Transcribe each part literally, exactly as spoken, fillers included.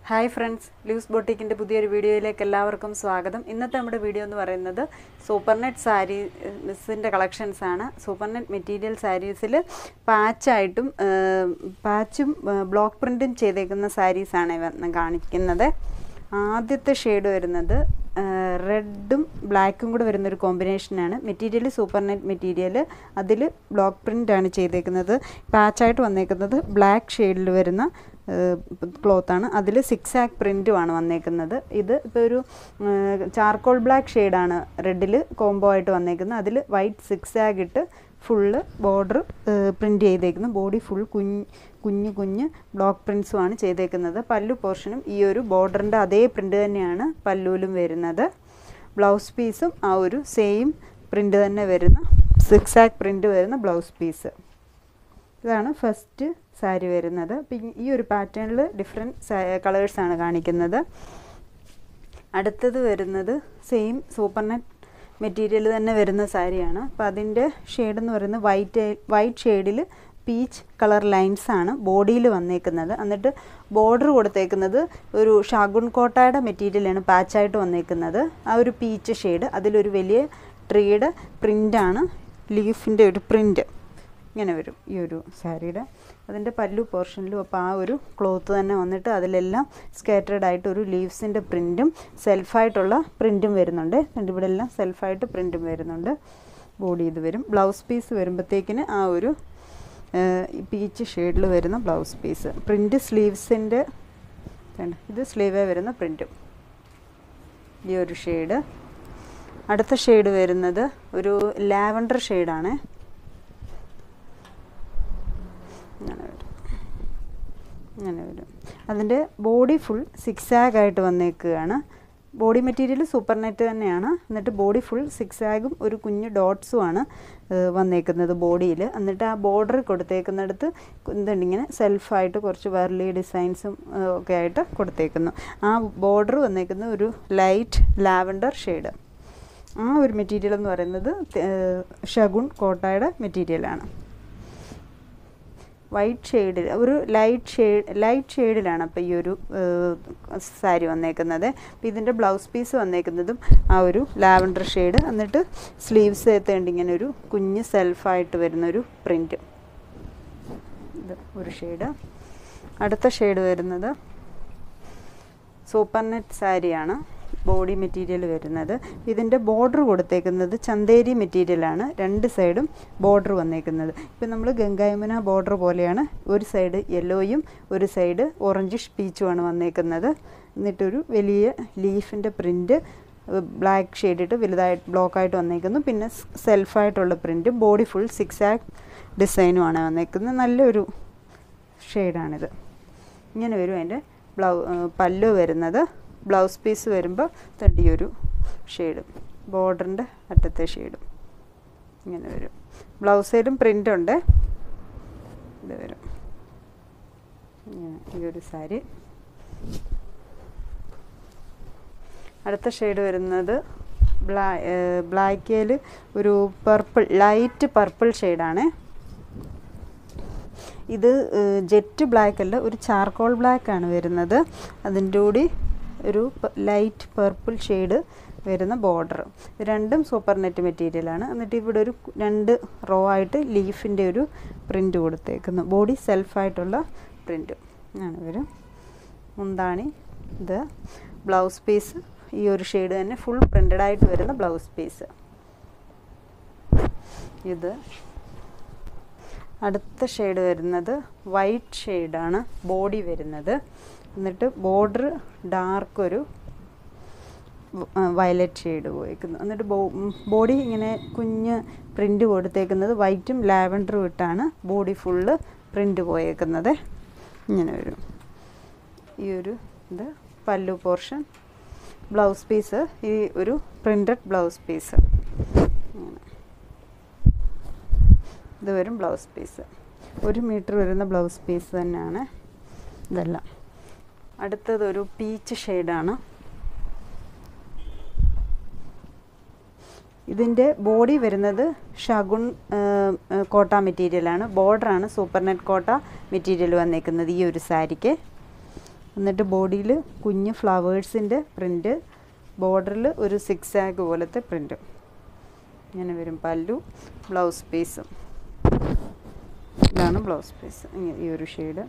Hi friends, Leaves Boutique in the Pudir video like Lavarkum Swagadam. In the Tamada video on the Varanada, Supernet sarees in the collections ana, Supernet material sarees, patch item, patch block print in Chedekan sarees ana Garnic. ആദ്യത്തെ shade വരുന്നത് റെഡും ബ്ലാക്കും കൂടെ വരുന്ന ഒരു combination ആണ് material supernet material അതിൽ block print ആണ് ചെയ്തേക്കുന്നത് പാച്ച് ആയിട്ട് വന്നേക്കുന്നത് ബ്ലാക്ക് ഷേഡിൽ വരുന്ന ക്ലോത്ത് ആണ് അതിൽ സിക്സ് ആക്ക് പ്രിന്റും ആണ് വന്നേക്കുന്നത് ഇത് ഇപ്പോൾ ഒരു ചാർക്കോൾ ബ്ലാക്ക് ഷേഡ് ആണ് റെഡിൽ കോംബോ ആയിട്ട് വന്നേക്കുന്നത് അതിൽ വൈറ്റ് സിക്സ് ആക്ക് ഇട്ട് ഫുള്ള് ബോർഡർ പ്രിന്റ് ചെയ്തേക്കുന്നു ബോഡി ഫുൾ കുഞ്ഞ് കുഞ്ഞു കുഞ്ഞ് ബ്ലോക്ക് പ്രിന്റ്സും ആണ് ചെയ്തേക്കുന്നത് പല്ലു പോർഷനും ഈ ഒരു ബോർഡറിൻ്റെ അതേ പ്രിന്റ് തന്നെയാണ് പല്ലുവിലും വരുന്നത് ബ്ലൗസ് പീസും ആ ഒരു സെയിം പ്രിന്റ് തന്നെ വരുന്ന സിക്സ് ആക്ക് പ്രിന്റ് വരുന്ന ബ്ലൗസ് പീസ് ഇതാണ് ഫസ്റ്റ് സാരി വരുന്നത് പിന്നെ ഈ ഒരു പാറ്റേണിൽ ഡിഫറെൻറ്റ് കളേഴ്സാണ് കാണിക്കുന്നത് അടുത്തത് വരുന്നത് സെയിം സൂപ്പർനെറ്റ് മെറ്റീരിയൽ തന്നെ വരുന്ന സാരിയാണ് അപ്പോൾ അതിൻ്റെ ഷെയ്ഡ് എന്ന് പറയുന്നത് വൈറ്റ് വൈറ്റ് ഷെയ്ഡിൽ പീച്ച് കളർ ലൈൻസ് ആണ് ബോഡിയിൽ വന്നേക്കുന്നത് എന്നിട്ട് ബോർഡർ കൊടുത്തേക്കുന്നത് ഒരു ഷാഗുൺ കോട്ടയുടെ മെറ്റീരിയലാണ് പാച്ചായിട്ട് വന്നേക്കുന്നത് ആ ഒരു പീച്ച് ഷെയ്ഡ് അതിലൊരു വലിയ ട്രീയുടെ പ്രിൻ്റാണ് ലീഫിൻ്റെ ഒരു പ്രിൻ്റ് ഇങ്ങനെ വരും ഈ ഒരു സാരിയുടെ അതിൻ്റെ പല്ലു പോർഷനിലും അപ്പോൾ ആ ഒരു ക്ലോത്ത് തന്നെ വന്നിട്ട് അതിലെല്ലാം സ്കാറ്റേർഡ് ആയിട്ട് ഒരു ലീവ്സിൻ്റെ പ്രിൻറ്റും സെൽഫായിട്ടുള്ള പ്രിൻറ്റും വരുന്നുണ്ട് എന്നിട്ട് ഇവിടെ എല്ലാം സെൽഫായിട്ട് പ്രിൻറ്റും വരുന്നുണ്ട് ബോഡി ഇത് വരും ബ്ലൗസ് പീസ് വരുമ്പോഴത്തേക്കിന് ആ ഒരു പീച്ച് ഷെയ്ഡിൽ വരുന്ന ബ്ലൗസ് പീസ് പ്രിൻറ്റ് സ്ലീവ്സിൻ്റെ ഇത് സ്ലീവേ വരുന്ന പ്രിൻറ്റും ഈ ഒരു ഷെയ്ഡ് അടുത്ത ഷെയ്ഡ് വരുന്നത് ഒരു ലാവൻഡർ ഷെയ്ഡാണ് ഇങ്ങനെ വരും ഇങ്ങനെ വരും അതിൻ്റെ ബോഡി ഫുൾ സിക്സ് ആഗ് ആയിട്ട് വന്നേക്കുകയാണ് ബോഡി മെറ്റീരിയൽ സൂപ്പർനെറ്റ് തന്നെയാണ് എന്നിട്ട് ബോഡി ഫുൾ സിക്സ് ആഗും ഒരു കുഞ്ഞ് ഡോട്ട്സും ആണ് വന്നേക്കുന്നത് ബോഡിയിൽ എന്നിട്ട് ആ ബോർഡർ കൊടുത്തേക്കുന്നിടത്ത് എന്തുണ്ട് ഇങ്ങനെ സെൽഫായിട്ട് കുറച്ച് വെർലി ഡിസൈൻസും ഒക്കെ ആയിട്ട് കൊടുത്തേക്കുന്നു ആ ബോർഡർ വന്നേക്കുന്ന ഒരു ലൈറ്റ് ലാവൻഡർ ഷെയ്ഡ് ആ ഒരു മെറ്റീരിയൽ എന്ന് പറയുന്നത് ഷഗുൺ കോട്ടയുടെ മെറ്റീരിയലാണ് വൈറ്റ് ഷെയ്ഡിൽ ഒരു ലൈറ്റ് ഷെയ്ഡ് ലൈറ്റ് ഷെയ്ഡിലാണ് അപ്പോൾ ഈ ഒരു സാരി വന്നേക്കുന്നത് അപ്പോൾ ഇതിൻ്റെ ബ്ലൗസ് പീസ് വന്നേക്കുന്നതും ആ ഒരു ലാവൻഡർ ഷെയ്ഡ് എന്നിട്ട് സ്ലീവ്സ് എത്തേണ്ട ഇങ്ങനെ ഒരു കുഞ്ഞ് സെൽഫായിട്ട് വരുന്നൊരു പ്രിൻറ്റ് ഇത് ഒരു ഷെയ്ഡ് അടുത്ത ഷെയ്ഡ് വരുന്നത് സൂപ്പർനെറ്റ് സാരിയാണ് ബോഡി മെറ്റീരിയൽ വരുന്നത് ഇതിൻ്റെ ബോർഡർ കൊടുത്തേക്കുന്നത് ചന്തേരി മെറ്റീരിയലാണ് രണ്ട് സൈഡും ബോർഡർ വന്നേക്കുന്നത് ഇപ്പം നമ്മൾ ഗംഗായമുന ബോർഡർ പോലെയാണ് ഒരു സൈഡ് യെല്ലോയും ഒരു സൈഡ് ഓറഞ്ചിഷ് പീച്ചുമാണ് വന്നേക്കുന്നത് എന്നിട്ടൊരു വലിയ ലീഫിൻ്റെ പ്രിൻറ്റ് ബ്ലാക്ക് ഷെയ്ഡിട്ട് വലുതായിട്ട് ബ്ലോക്കായിട്ട് വന്നേക്കുന്നു പിന്നെ സെൽഫായിട്ടുള്ള print body full zigzag ഡിസൈനുമാണ് വന്നേക്കുന്നത് നല്ലൊരു ഷെയ്ഡാണിത് ഇങ്ങനെ വരും അതിൻ്റെ ബ്ലൗ പല്ലു വരുന്നത് ബ്ലൗസ് പീസ് വരുമ്പോൾ തടിയൊരു ഷെയ്ഡും ബോർഡറിൻ്റെ അറ്റത്തെ ഷെയ്ഡും ഇങ്ങനെ വരും ബ്ലൗസ് സൈഡും പ്രിൻ്റ് ഉണ്ട് ഇത് വരും ഇങ്ങനെ ഈ ഒരു സാരി അടുത്ത ഷെയ്ഡ് വരുന്നത് ബ്ലാ ബ്ലാക്കിൽ ഒരു പർപ്പിൾ ലൈറ്റ് പർപ്പിൾ ഷെയ്ഡാണ് ഇത് ജെറ്റ് ബ്ലാക്ക് അല്ല ഒരു ചാർക്കോൾ ബ്ലാക്ക് ആണ് വരുന്നത് അതിൻ്റെ കൂടി ഒരു ലൈറ്റ് പർപ്പിൾ ഷെയ്ഡ് വരുന്ന ബോർഡർ രണ്ടും സൂപ്പർനെറ്റ് മെറ്റീരിയലാണ് എന്നിട്ട് ഇവിടെ ഒരു രണ്ട് റോ ആയിട്ട് ലീഫിൻ്റെ ഒരു പ്രിൻ്റ് കൊടുത്തേക്കുന്നു ബോഡി സെൽഫായിട്ടുള്ള പ്രിൻ്റ് ആണ് വരും മുന്താണി ഇത് ബ്ലൗസ് പീസ് ഈ ഒരു ഷെയ്ഡ് തന്നെ ഫുൾ പ്രിൻ്റഡ് ആയിട്ട് വരുന്ന ബ്ലൗസ് പീസ് ഇത് അടുത്ത ഷെയ്ഡ് വരുന്നത് വൈറ്റ് ഷെയ്ഡാണ് ബോഡി വരുന്നത് എന്നിട്ട് ബോർഡർ ഡാർക്ക് ഒരു വയലറ്റ് ഷെയ്ഡ് പോയേക്കുന്നു എന്നിട്ട് ബോഡി ഇങ്ങനെ കുഞ്ഞ് പ്രിൻ്റ് കൊടുത്തേക്കുന്നത് വൈറ്റും ലാവൻഡറും ഇട്ടാണ് ബോഡി ഫുള്ള് പ്രിൻ്റ് പോയേക്കുന്നത് ഇങ്ങനെ വരും ഈ ഒരു ഇത് പല്ലു പോർഷൻ ബ്ലൗസ് പീസ് ഈ ഒരു പ്രിൻ്റഡ് ബ്ലൗസ് പീസ് ഇങ്ങനെ ഇത് വരും ബ്ലൗസ് പീസ് ഒരു മീറ്റർ വരുന്ന ബ്ലൗസ് പീസ് തന്നെയാണ് ഇതെല്ലാം അടുത്തതൊരു പീച്ച് ഷെയ്ഡാണ് ഇതിൻ്റെ ബോഡി വരുന്നത് ഷഗുൺ കോട്ട മെറ്റീരിയലാണ് ബോർഡറാണ് സൂപ്പർനെറ്റ് കോട്ട മെറ്റീരിയൽ വന്നേക്കുന്നത് ഈ ഒരു സാരിക്ക് എന്നിട്ട് ബോഡിയിൽ കുഞ്ഞ് ഫ്ലവേഴ്സിൻ്റെ പ്രിൻറ്റ്, ബോർഡറിൽ ഒരു സിക്സ് ആഗ് പോലത്തെ പ്രിൻറ്റ്. ഇങ്ങനെ വരും പല്ലു. ബ്ലൗസ് പീസും ഇതാണ് ബ്ലൗസ് പീസ്. ഈ ഒരു ഷെയ്ഡ്.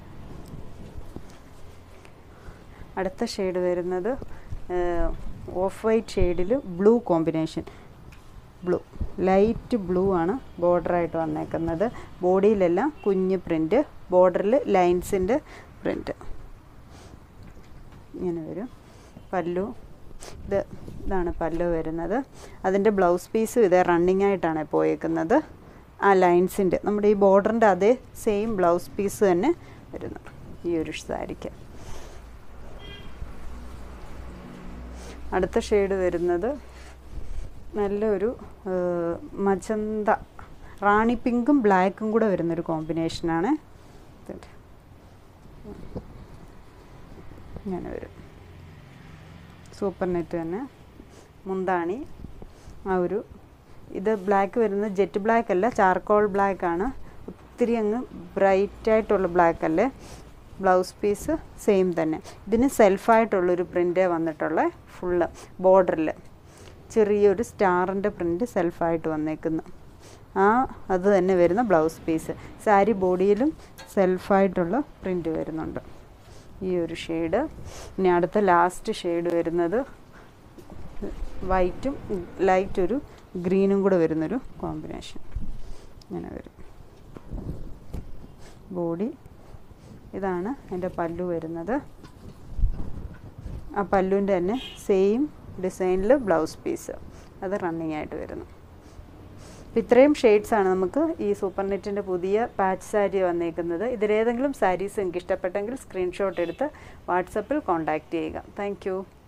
അടുത്ത ഷെയ്ഡ് വരുന്നത് ഓഫ് വൈറ്റ് ഷെയ്ഡിൽ blue combination. Blue, light blue ആണ് ബോർഡറായിട്ട് വന്നേക്കുന്നത്. ബോഡിയിലെല്ലാം കുഞ്ഞ് പ്രിൻറ്റ്, ബോർഡറിൽ ലൈൻസിൻ്റെ പ്രിൻറ്റ്. ഇങ്ങനെ വരും പല്ലു. ഇത് ഇതാണ് പല്ലു വരുന്നത്. അതിൻ്റെ ബ്ലൗസ് പീസും ഇതേ റണ്ണിങ് ആയിട്ടാണ് പോയേക്കുന്നത്. ആ ലൈൻസിൻ്റെ നമ്മുടെ ഈ ബോർഡറിൻ്റെ അതേ സെയിം ബ്ലൗസ് പീസ് തന്നെ വരുന്നു ഈ ഒരു സാരിക്ക്. അടുത്ത ഷെയ്ഡ് വരുന്നത് നല്ലൊരു മജന്ത, റാണി പിങ്കും ബ്ലാക്കും കൂടെ വരുന്നൊരു കോമ്പിനേഷനാണ്. ഇങ്ങനെ വരും. സൂപ്പർ നെറ്റ് തന്നെ. മുന്താണി ആ ഒരു ഇത് ബ്ലാക്ക് വരുന്നത് ജെറ്റ് ബ്ലാക്ക് അല്ല, ചാർക്കോൾ ബ്ലാക്ക് ആണ്. ഒത്തിരി അങ്ങ് ബ്രൈറ്റായിട്ടുള്ള ബ്ലാക്ക് അല്ലേ. ബ്ലൗസ് പീസ് സെയിം തന്നെ. ഇതിന് സെൽഫായിട്ടുള്ളൊരു പ്രിൻ്റ് വന്നിട്ടുള്ള ഫുള്ള് ബോർഡറിൽ ചെറിയൊരു സ്റ്റാറിൻ്റെ പ്രിൻറ്റ് സെൽഫായിട്ട് വന്നേക്കുന്നു. ആ അത് തന്നെ വരുന്ന ബ്ലൗസ് പീസ്. സാരി ബോഡിയിലും സെൽഫായിട്ടുള്ള പ്രിൻറ്റ് വരുന്നുണ്ട്. ഈ ഒരു ഷെയ്ഡ്. ഇനി അടുത്ത ലാസ്റ്റ് ഷെയ്ഡ് വരുന്നത് വൈറ്റും ലൈറ്റ് ഒരു ഗ്രീനും കൂടെ വരുന്നൊരു കോമ്പിനേഷൻ. ഇങ്ങനെ വരും ബോഡി. ഇതാണ് എൻ്റെ പല്ലു വരുന്നത്. ആ പല്ലുവിൻ്റെ തന്നെ സെയിം ഡിസൈനിൽ ബ്ലൗസ് പീസ്, അത് റണ്ണിങ് ആയിട്ട് വരുന്നു. അപ്പോൾ ഇത്രയും ഷെയ്ഡ്സാണ് നമുക്ക് ഈ സൂപ്പർ നെറ്റിൻ്റെ പുതിയ പാച്ച് സാരി വന്നേക്കുന്നത്. ഇതിലേതെങ്കിലും സാരീസ് നിങ്ങൾക്ക് ഇഷ്ടപ്പെട്ടെങ്കിൽ സ്ക്രീൻഷോട്ട് എടുത്ത് വാട്സപ്പിൽ കോൺടാക്റ്റ് ചെയ്യുക. താങ്ക്